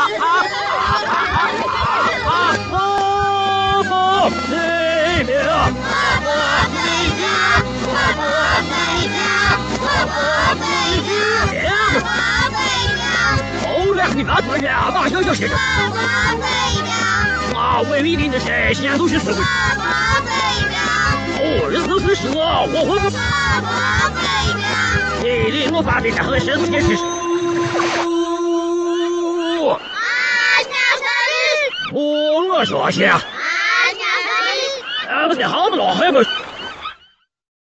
你拿出来呀！大小先生。啊，为一定的谁现在都是死鬼。哦，人都是我，我会。你令我把这家伙的身子先试试。我说些。不是好不老还不。